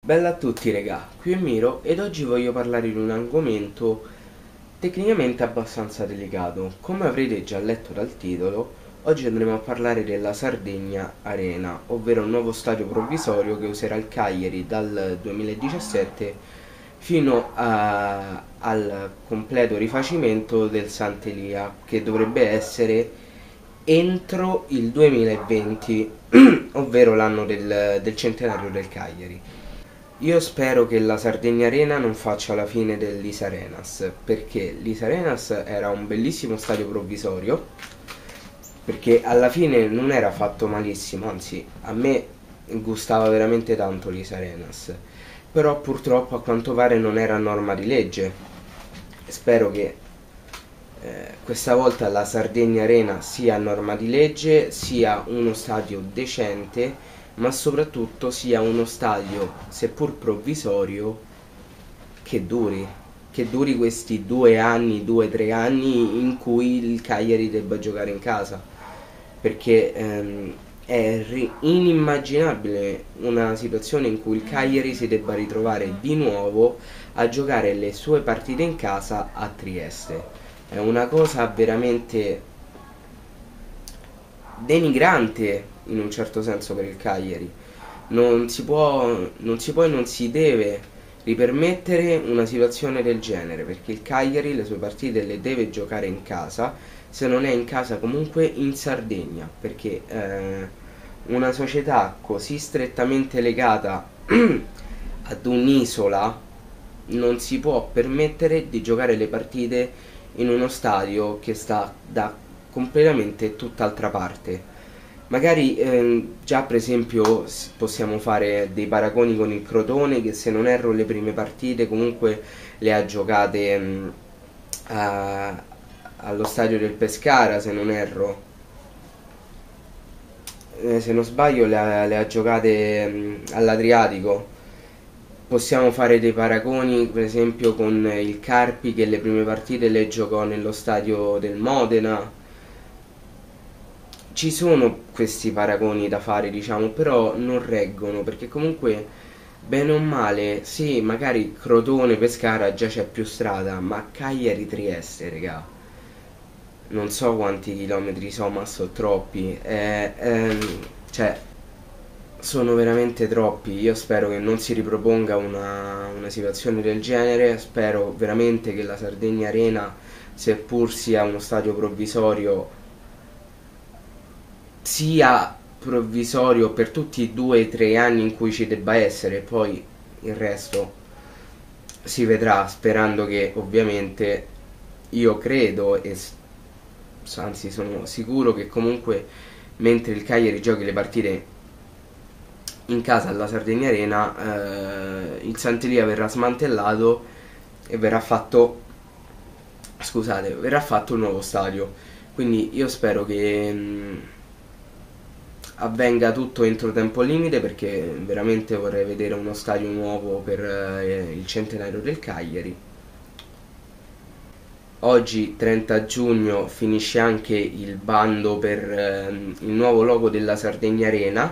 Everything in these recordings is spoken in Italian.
Bella a tutti regà, qui è Miro ed oggi voglio parlare di un argomento tecnicamente abbastanza delicato. Come avrete già letto dal titolo, oggi andremo a parlare della Sardegna Arena, ovvero un nuovo stadio provvisorio che userà il Cagliari dal 2017 al completo rifacimento del Sant'Elia, che dovrebbe essere entro il 2020, ovvero l'anno del centenario del Cagliari. Io spero che la Sardegna Arena non faccia la fine dell'Is Arenas, perché l'Is Arenas era un bellissimo stadio provvisorio, perché alla fine non era fatto malissimo, anzi a me gustava veramente tanto l'Is Arenas, però purtroppo a quanto pare non era a norma di legge. Spero che questa volta la Sardegna Arena sia a norma di legge, sia uno stadio decente, ma soprattutto sia uno stadio, seppur provvisorio, che duri questi 2 anni, 2 o 3 anni in cui il Cagliari debba giocare in casa, perché è inimmaginabile una situazione in cui il Cagliari si debba ritrovare di nuovo a giocare le sue partite in casa a Trieste. È una cosa veramente denigrante in un certo senso per il Cagliari. Non si può e non si deve ripermettere una situazione del genere, perché il Cagliari le sue partite le deve giocare in casa, se non è in casa comunque in Sardegna, perché una società così strettamente legata ad un'isola non si può permettere di giocare le partite in uno stadio che sta da completamente tutt'altra parte. Magari già per esempio possiamo fare dei paragoni con il Crotone, che se non erro le prime partite comunque le ha giocate allo stadio del Pescara, se non erro. Se non sbaglio le ha giocate all'Adriatico. Possiamo fare dei paragoni per esempio con il Carpi, che le prime partite le giocò nello stadio del Modena. Ci sono questi paragoni da fare, diciamo, però non reggono, perché comunque bene o male, sì, magari Crotone, Pescara già c'è più strada, ma Cagliari-Trieste, regà, non so quanti chilometri sono, ma sono troppi, cioè sono veramente troppi. Io spero che non si riproponga una situazione del genere, spero veramente che la Sardegna Arena, seppur sia uno stadio provvisorio, sia provvisorio per tutti i 2 o 3 anni in cui ci debba essere, poi il resto si vedrà, sperando che ovviamente, io credo e anzi sono sicuro che comunque mentre il Cagliari giochi le partite in casa alla Sardegna Arena, il Sant'Elia verrà smantellato e verrà fatto un nuovo stadio. Quindi io spero che avvenga tutto entro tempo limite, perché veramente vorrei vedere uno stadio nuovo per il centenario del Cagliari. Oggi 30 giugno finisce anche il bando per il nuovo logo della Sardegna Arena.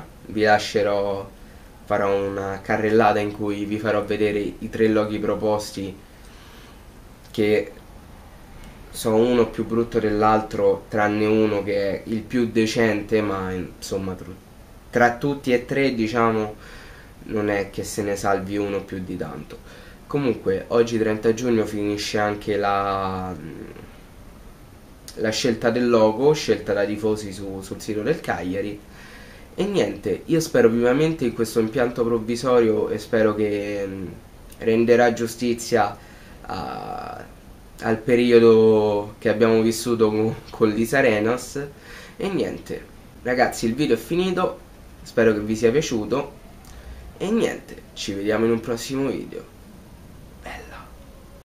Farò una carrellata in cui vi farò vedere i 3 loghi proposti, che sono uno più brutto dell'altro, tranne uno che è il più decente, ma insomma tra tutti e tre, diciamo, non è che se ne salvi uno più di tanto. Comunque oggi 30 giugno finisce anche la scelta del logo, scelta da tifosi sul sito del Cagliari. E niente, io spero vivamente in questo impianto provvisorio e spero che renderà giustizia al periodo che abbiamo vissuto con l'Is Arenas. E niente, ragazzi, il video è finito, spero che vi sia piaciuto e niente, ci vediamo in un prossimo video.